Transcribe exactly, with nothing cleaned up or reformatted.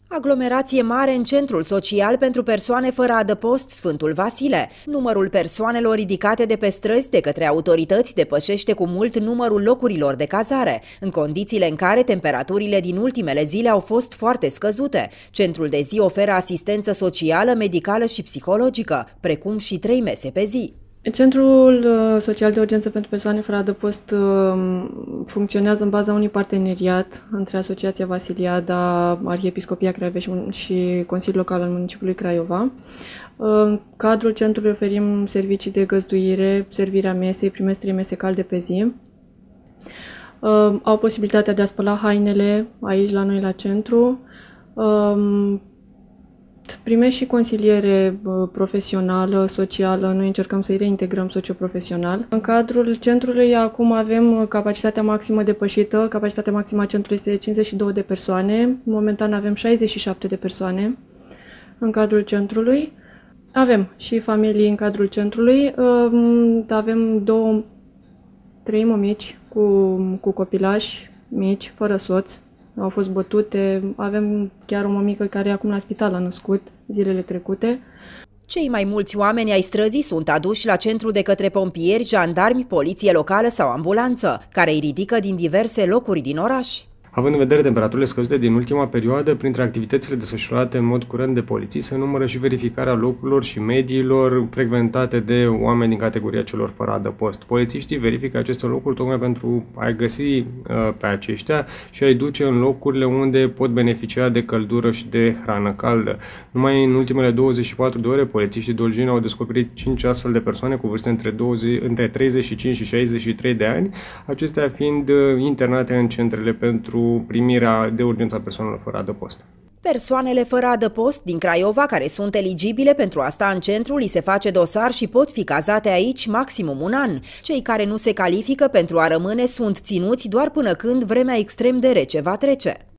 Aglomerație mare în centrul social pentru persoane fără adăpost Sfântul Vasile. Numărul persoanelor ridicate de pe străzi de către autorități depășește cu mult numărul locurilor de cazare, în condițiile în care temperaturile din ultimele zile au fost foarte scăzute. Centrul de zi oferă asistență socială, medicală și psihologică, precum și trei mese pe zi. Centrul social de urgență pentru persoane fără adăpost funcționează în baza unui parteneriat între Asociația Vasiliada, Arhiepiscopia Craiova și Consiliul Local al municipiului Craiova. În cadrul centrului oferim servicii de găzduire, servirea mesei, primesc trei mese calde pe zi. Au posibilitatea de a spăla hainele aici la noi la centru. Primești și consiliere profesională, socială, noi încercăm să-i reintegrăm socioprofesional. În cadrul centrului acum avem capacitatea maximă depășită, capacitatea maximă a centrului este de cincizeci și două de persoane, momentan avem șaizeci și șapte de persoane în cadrul centrului. Avem și familii în cadrul centrului, avem două, trei mămici cu, cu copilași mici, fără soț. Au fost bătute, avem chiar o mămică care e acum la spital a născut zilele trecute. Cei mai mulți oameni ai străzii sunt aduși la centru de către pompieri, jandarmi, poliție locală sau ambulanță, care îi ridică din diverse locuri din oraș. Având în vedere temperaturile scăzute din ultima perioadă, printre activitățile desfășurate în mod curent de poliții se numără și verificarea locurilor și mediilor frecventate de oameni din categoria celor fără adăpost. Polițiștii verifică aceste locuri tocmai pentru a-i găsi uh, pe aceștia și a-i duce în locurile unde pot beneficia de căldură și de hrană caldă. Numai în ultimele douăzeci și patru de ore, polițiștii Dolgeni au descoperit cinci astfel de persoane cu vârste între, douăzeci, între treizeci și cinci și șaizeci și trei de ani, acestea fiind uh, internate în centrele pentru primirea de urgență a persoanelor fără adăpost. Persoanele fără adăpost din Craiova care sunt eligibile pentru a sta în centru, li se face dosar și pot fi cazate aici maximum un an. Cei care nu se califică pentru a rămâne sunt ținuți doar până când vremea extrem de rece va trece.